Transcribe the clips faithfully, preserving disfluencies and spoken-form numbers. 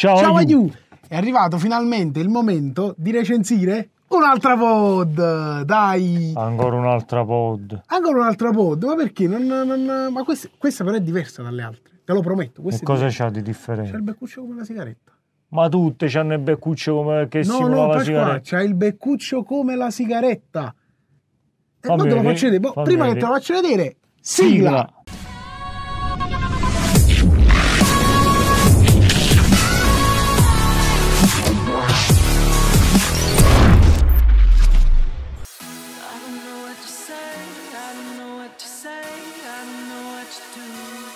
Ciao, Ciao aiu. aiu! È arrivato finalmente il momento di recensire un'altra pod, dai! Ancora un'altra pod. Ancora un'altra pod, ma perché? Non, non- ma questa, questa però è diversa dalle altre, te lo prometto. E Questa è cosa diversa. c'ha di C'è differente? il beccuccio come la sigaretta. Ma tutte c'hanno il beccuccio come che No, simula no, la Pasqua, sigaretta. c'ha il beccuccio come la sigaretta. E Fammi poi te lo vedere, faccio vedere. Boh, fammi prima che vedere. te lo faccio vedere, sigla! I don't know what to say, I don't know what to say, I don't know what to do.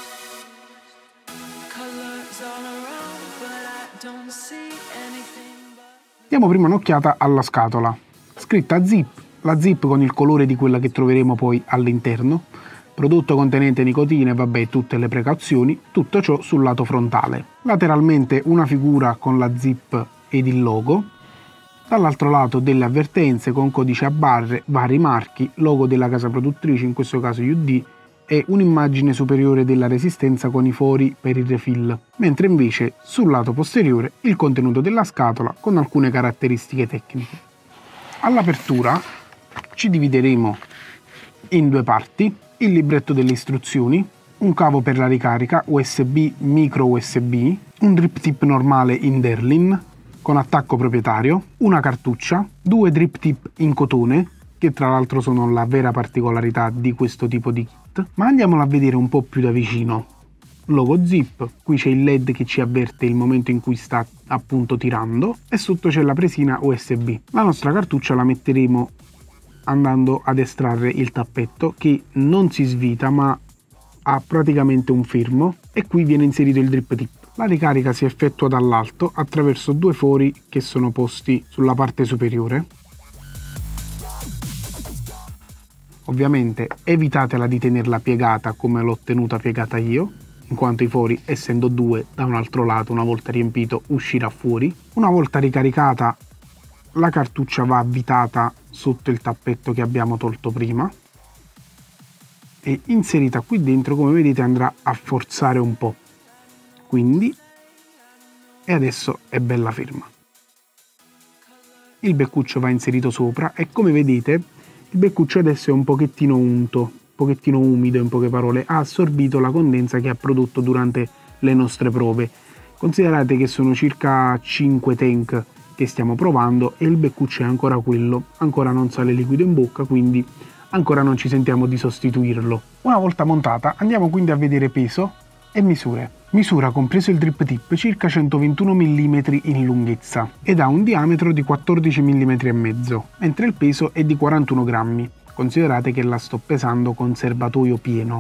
Colors all around, but I don't see anything but... Diamo prima un'occhiata alla scatola. Scritta zip, la zip con il colore di quella che troveremo poi all'interno. Prodotto contenente nicotina e vabbè tutte le precauzioni, tutto ciò sul lato frontale. Lateralmente una figura con la zip ed il logo. Dall'altro lato delle avvertenze con codice a barre, vari marchi, logo della casa produttrice, in questo caso U D, e un'immagine superiore della resistenza con i fori per il refill, mentre invece sul lato posteriore il contenuto della scatola con alcune caratteristiche tecniche. All'apertura ci divideremo in due parti, il libretto delle istruzioni, un cavo per la ricarica U S B micro U S B, un drip tip normale in Derlin con attacco proprietario, una cartuccia, due drip tip in cotone, che tra l'altro sono la vera particolarità di questo tipo di kit, ma andiamolo a vedere un po' più da vicino. Logo zip, qui c'è il L E D che ci avverte il momento in cui sta appunto tirando e sotto c'è la presina U S B. La nostra cartuccia la metteremo andando ad estrarre il tappetto che non si svita ma ha praticamente un fermo e qui viene inserito il drip tip. La ricarica si effettua dall'alto attraverso due fori che sono posti sulla parte superiore. Ovviamente evitatela di tenerla piegata come l'ho tenuta piegata io, in quanto i fori, essendo due, da un altro lato, una volta riempito, uscirà fuori. Una volta ricaricata, la cartuccia va avvitata sotto il tappetto che abbiamo tolto prima e inserita qui dentro, come vedete, andrà a forzare un po'. Quindi, e adesso è bella ferma. Il beccuccio va inserito sopra e come vedete il beccuccio adesso è un pochettino unto, un pochettino umido, in poche parole, ha assorbito la condensa che ha prodotto durante le nostre prove. Considerate che sono circa cinque tank che stiamo provando e il beccuccio è ancora quello, ancora non sale liquido in bocca, quindi ancora non ci sentiamo di sostituirlo. Una volta montata andiamo quindi a vedere peso e misure. Misura, compreso il drip tip, circa centoventuno millimetri in lunghezza ed ha un diametro di quattordici millimetri e mezzo, mentre il peso è di quarantuno grammi. Considerate che la sto pesando con serbatoio pieno.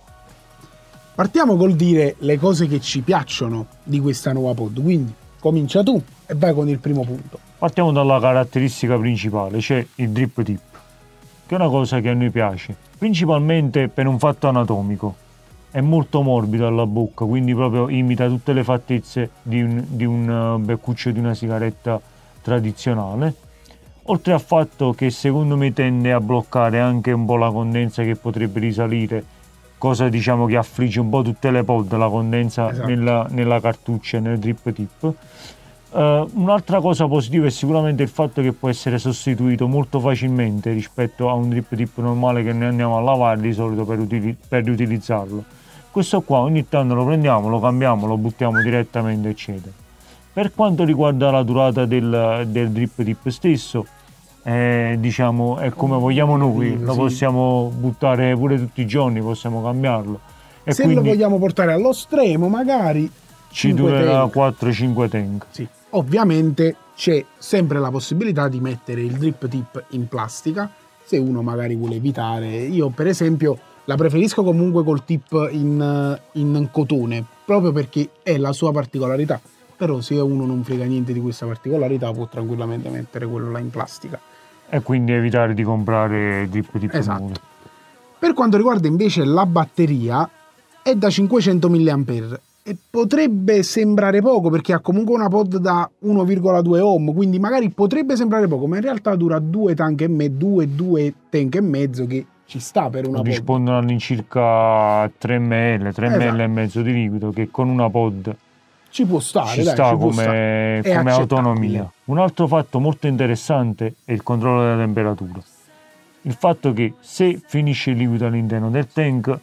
Partiamo col dire le cose che ci piacciono di questa nuova pod, quindi comincia tu e vai con il primo punto. Partiamo dalla caratteristica principale, cioè il drip tip, che è una cosa che a noi piace, principalmente per un fatto anatomico. È molto morbido alla bocca, quindi proprio imita tutte le fattezze di un, di un beccuccio di una sigaretta tradizionale. Oltre al fatto che secondo me tende a bloccare anche un po' la condensa che potrebbe risalire, cosa diciamo che affligge un po' tutte le pod, la condensa Esatto. nella, nella cartuccia e nel drip tip. Uh, un'altra cosa positiva è sicuramente il fatto che può essere sostituito molto facilmente rispetto a un drip tip normale che noi andiamo a lavare di solito per, utili- per riutilizzarlo. Questo qua ogni tanto lo prendiamo, lo cambiamo, lo buttiamo direttamente, eccetera. Per quanto riguarda la durata del, del drip tip stesso, eh, diciamo è come vogliamo noi, lo sì. possiamo buttare pure tutti i giorni, possiamo cambiarlo. E Se quindi lo vogliamo portare allo stremo, magari ci cinque durerà tank. quattro cinque tank. Sì. Ovviamente c'è sempre la possibilità di mettere il drip tip in plastica, se uno magari vuole evitare. Io per esempio la preferisco comunque col tip in, in cotone, proprio perché è la sua particolarità. Però se uno non frega niente di questa particolarità può tranquillamente mettere quello là in plastica. E quindi evitare di comprare drip tip Esatto. nuovi. Per quanto riguarda invece la batteria, è da cinquecento milliampere e potrebbe sembrare poco perché ha comunque una pod da uno virgola due ohm, quindi magari potrebbe sembrare poco, ma in realtà dura due tank e me, due, due tank e mezzo, che ci sta per una pod. Rispondono all'incirca tre millilitri, tre Esatto. millilitri e mezzo di liquido, che con una pod Ci può stare, ci dai, sta ci può come, stare. È come accettabile. autonomia. Un altro fatto molto interessante è il controllo della temperatura. Il fatto che se finisce il liquido all'interno del tank,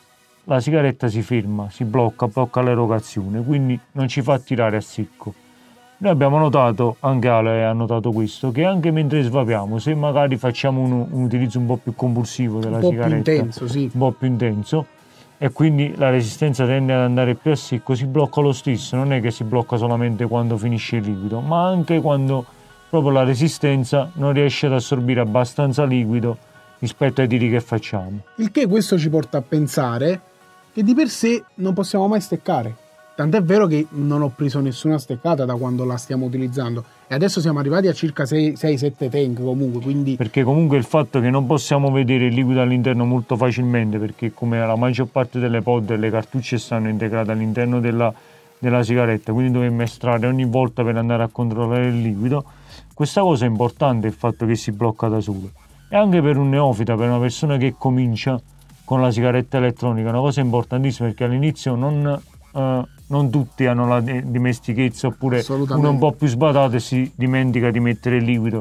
la sigaretta si ferma, si blocca, blocca l'erogazione, quindi non ci fa tirare a secco. Noi abbiamo notato, anche Ale ha notato questo, che anche mentre svapiamo, se magari facciamo un, un utilizzo un po' più compulsivo della Un po' sigaretta, più intenso, sì. un po' più intenso, e quindi la resistenza tende ad andare più a secco, si blocca lo stesso, non è che si blocca solamente quando finisce il liquido, ma anche quando proprio la resistenza non riesce ad assorbire abbastanza liquido rispetto ai tiri che facciamo. Il che questo ci porta a pensare che di per sé non possiamo mai steccare. Tant'è vero che non ho preso nessuna steccata da quando la stiamo utilizzando. E adesso siamo arrivati a circa sei sette tank comunque, quindi... Perché comunque il fatto che non possiamo vedere il liquido all'interno molto facilmente, perché come la maggior parte delle pod le cartucce stanno integrate all'interno della, della sigaretta, quindi dobbiamo estrarre ogni volta per andare a controllare il liquido. Questa cosa è importante, il fatto che si blocca da solo. E anche per un neofita, per una persona che comincia con la sigaretta elettronica, è una cosa importantissima, perché all'inizio non... Uh, non tutti hanno la dimestichezza, oppure uno un po' più sbadato e si dimentica di mettere il liquido.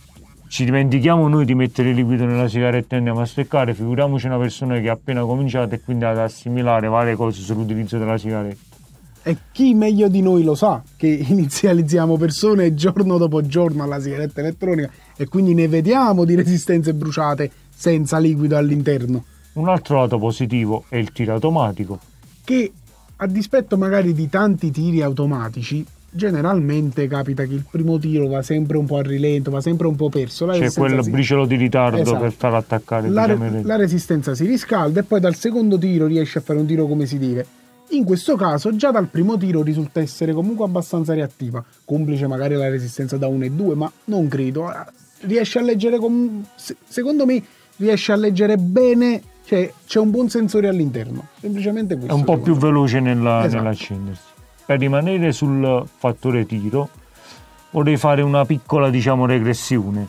Ci dimentichiamo noi di mettere il liquido nella sigaretta e andiamo a steccare, figuriamoci una persona che ha appena cominciato e quindi ad assimilare varie cose sull'utilizzo della sigaretta. E chi meglio di noi lo sa che inizializziamo persone giorno dopo giorno alla sigaretta elettronica e quindi ne vediamo di resistenze bruciate senza liquido all'interno. Un altro lato positivo è il tiro automatico, che a dispetto magari di tanti tiri automatici, generalmente capita che il primo tiro va sempre un po' a rilento, va sempre un po' perso. La c'è quel si... briciolo di ritardo, esatto, per far attaccare la, diciamo, la resistenza si riscalda e poi dal secondo tiro riesce a fare un tiro come si deve. In questo caso già dal primo tiro risulta essere comunque abbastanza reattiva, complice magari la resistenza da uno e due, ma non credo. Riesce a leggere, com... secondo me riesce a leggere bene. Cioè, c'è un buon sensore all'interno, semplicemente questo. È un po' più veloce nella, esatto. nell'accendersi. Per rimanere sul fattore tiro, vorrei fare una piccola, diciamo, regressione.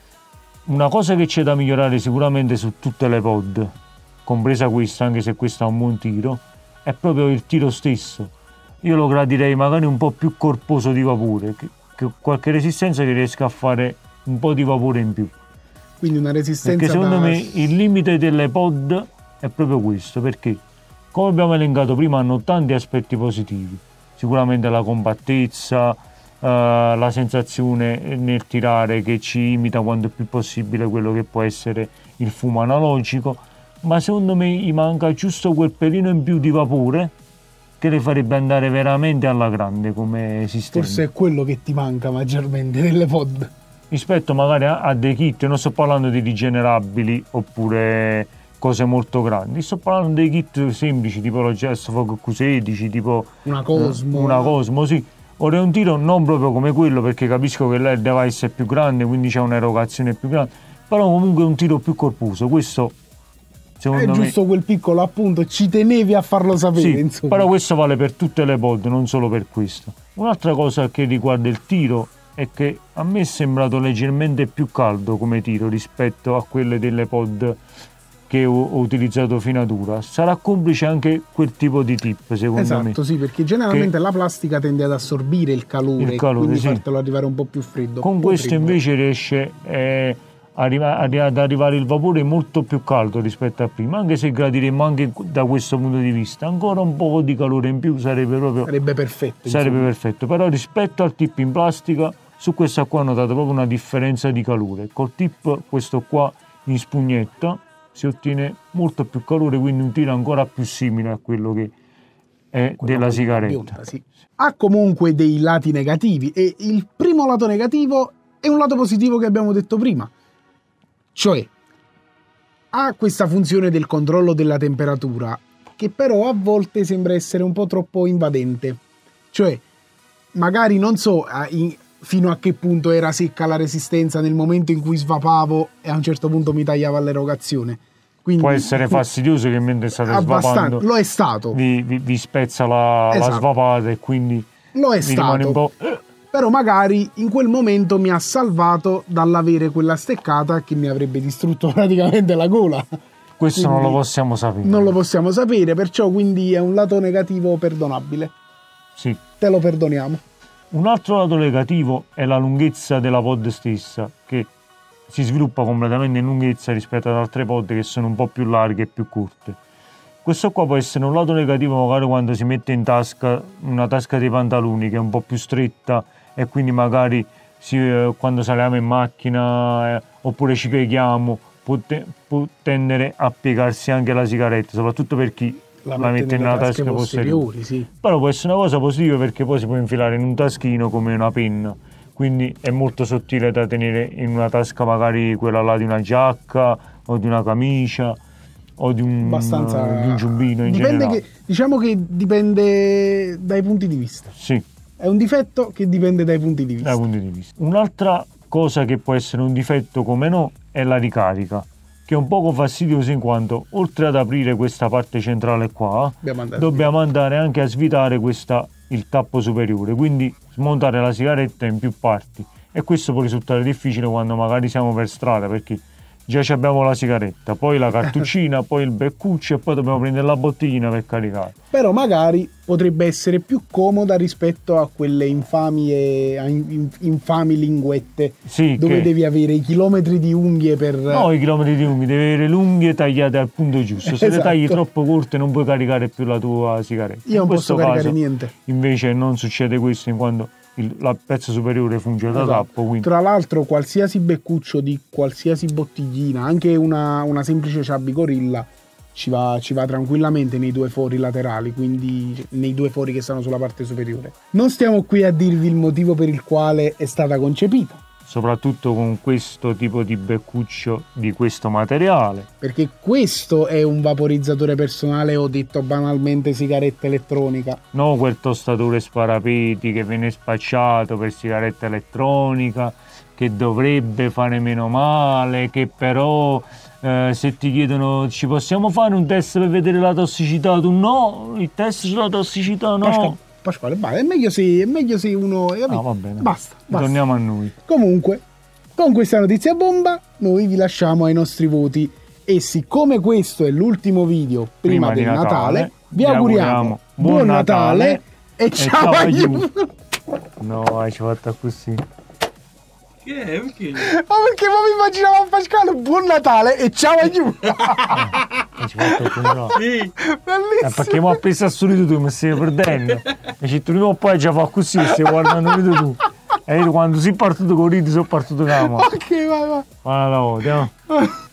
Una cosa che c'è da migliorare sicuramente su tutte le pod, compresa questa, anche se questa ha un buon tiro, è proprio il tiro stesso. Io lo gradirei magari un po' più corposo di vapore, che, che qualche resistenza che riesca a fare un po' di vapore in più. Quindi una resistenza perché secondo da... me il limite delle pod è proprio questo, perché come abbiamo elencato prima hanno tanti aspetti positivi, sicuramente la compattezza, uh, la sensazione nel tirare che ci imita quanto più possibile quello che può essere il fumo analogico, ma secondo me gli manca giusto quel pelino in più di vapore che le farebbe andare veramente alla grande come sistema. Forse è quello che ti manca maggiormente nelle pod. Rispetto magari a, a dei kit, non sto parlando di rigenerabili oppure cose molto grandi, sto parlando dei kit semplici tipo lo Gestfog Q sedici, tipo una Cosmo, una Cosmo, sì. Ora è un tiro non proprio come quello, perché capisco che là il device è più grande, quindi c'è un'erogazione più grande, però comunque è un tiro più corposo. Questo secondo è me giusto quel piccolo appunto, ci tenevi a farlo sapere, sì, insomma. però questo vale per tutte le pod, non solo per questo. Un'altra cosa che riguarda il tiro è che a me è sembrato leggermente più caldo come tiro rispetto a quelle delle pod che ho, ho utilizzato fino ad ora. Sarà complice anche quel tipo di tip, secondo esatto, me. Esatto, sì, perché generalmente che la plastica tende ad assorbire il calore, il calore quindi sì. fartelo arrivare un po' più freddo. Con questo freddo. Invece riesce eh, arriva, ad arrivare il vapore molto più caldo rispetto a prima, anche se gradiremmo anche da questo punto di vista. Ancora un po' di calore in più sarebbe proprio... Sarebbe perfetto. Sarebbe insomma. perfetto, però rispetto al tip in plastica, su questa qua ho notato proprio una differenza di calore. Col tip questo qua in spugnetta si ottiene molto più calore, quindi un tiro ancora più simile a quello che è quello della sigaretta. Bionda, sì. Ha comunque dei lati negativi e il primo lato negativo è un lato positivo che abbiamo detto prima, cioè ha questa funzione del controllo della temperatura che però a volte sembra essere un po' troppo invadente, cioè magari non so in, fino a che punto era secca la resistenza nel momento in cui svapavo e a un certo punto mi tagliava l'erogazione. Quindi, può essere fastidioso che mentre state svapando lo è stato. Vi, vi, vi spezza la, esatto. la svapata e quindi lo è vi stato. rimane un po'... Però magari in quel momento mi ha salvato dall'avere quella steccata che mi avrebbe distrutto praticamente la gola. Questo quindi non lo possiamo sapere. Non lo possiamo sapere, perciò quindi è un lato negativo perdonabile. Sì. Te lo perdoniamo. Un altro lato negativo è la lunghezza della pod stessa, che si sviluppa completamente in lunghezza rispetto ad altre pod che sono un po' più larghe e più corte. Questo qua può essere un lato negativo magari quando si mette in tasca una tasca dei pantaloni che è un po' più stretta e quindi magari si, eh, quando saliamo in macchina eh, oppure ci pieghiamo può, te- può tendere a piegarsi anche la sigaretta, soprattutto per chi la, la mette nella tasca posteriore. Sì. Però può essere una cosa positiva perché poi si può infilare in un taschino come una penna, quindi è molto sottile da tenere in una tasca, magari quella là di una giacca o di una camicia o di un, Abbastanza... di un giubbino in dipende generale. che, diciamo che dipende dai punti di vista. Sì, È un difetto che dipende dai punti di vista. dai punti di vista. Un'altra cosa che può essere un difetto come no è la ricarica, che è un poco fastidioso in quanto oltre ad aprire questa parte centrale qua Dobbiamo andare, dobbiamo andare anche a svitare questa, il tappo superiore, quindi smontare la sigaretta in più parti, e questo può risultare difficile quando magari siamo per strada perché già ci abbiamo la sigaretta, poi la cartuccina, poi il beccuccio e poi dobbiamo prendere la bottiglina per caricare. Però magari potrebbe essere più comoda rispetto a quelle infami, e, a in- infami linguette Sì, dove che- devi avere i chilometri di unghie per... No, i chilometri di unghie, devi avere le unghie tagliate al punto giusto. Se le Esatto. tagli troppo corte non puoi caricare più la tua sigaretta. Io non In posso questo caricare caso, niente. invece non succede questo in quanto il la pezzo superiore funge da Esatto. tappo, quindi Tra l'altro qualsiasi beccuccio di qualsiasi bottiglina, anche una, una semplice Chubby Gorilla, ci va, ci va tranquillamente nei due fori laterali, quindi nei due fori che stanno sulla parte superiore. Non stiamo qui a dirvi il motivo per il quale è stata concepita, soprattutto con questo tipo di beccuccio di questo materiale. perché questo è un vaporizzatore personale, o detto banalmente sigaretta elettronica. No, quel tostatore sparapeti che viene spacciato per sigaretta elettronica, che dovrebbe fare meno male, che però eh, se ti chiedono ci possiamo fare un test per vedere la tossicità, tu no, il test sulla tossicità no. Pasquale, Pasquale, vai, è meglio se, è meglio se uno... No, va bene. Basta, basta. Torniamo a noi. Comunque, con questa notizia bomba, noi vi lasciamo ai nostri voti. E siccome questo è l'ultimo video prima, Prima di del Natale, Natale, vi vi auguriamo auguriamo buon buon Natale, Natale e, e ciao ciao agli agli- No, hai ci fatto così. Che è? Perché? Ma perché ma mi immaginavo a Pasquale buon Natale e ciao agli Hai ci fatto il contrario. Sì. Eh, Bellissimo. perché mi ha preso assoluto tu, mi stai perdendo. E ci prima o poi già fa così, stai guardando il video tu. E io quando sei partito con i ridi sono partito con la mano. Ok, vai, vai. Guarda, andiamo.